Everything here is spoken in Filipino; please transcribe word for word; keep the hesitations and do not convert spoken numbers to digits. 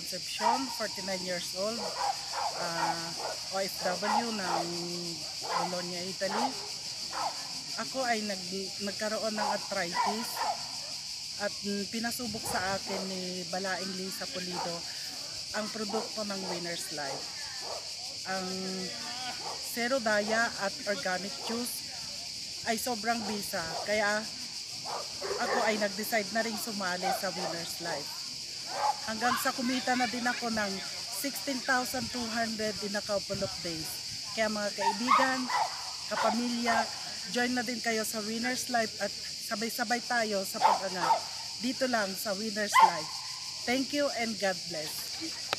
Concepcion, forty-nine years old, uh, O F W ng Bologna, Italy. Ako ay nag, nagkaroon ng arthritis at pinasubok sa akin ni Balaing Lisa Pulido ang produkto ng Winner's Life. Ang Zero Daya at Organic Juice ay sobrang bisa, kaya ako ay nag-decide na rin sumali sa Winner's Life. Hanggang sa kumita na din ako ng sixteen thousand two hundred in a couple of days. Kaya mga kaibigan, kapamilya, join na din kayo sa Winner's Life at sabay-sabay tayo sa pag-angat dito lang sa Winner's Life. Thank you and God bless.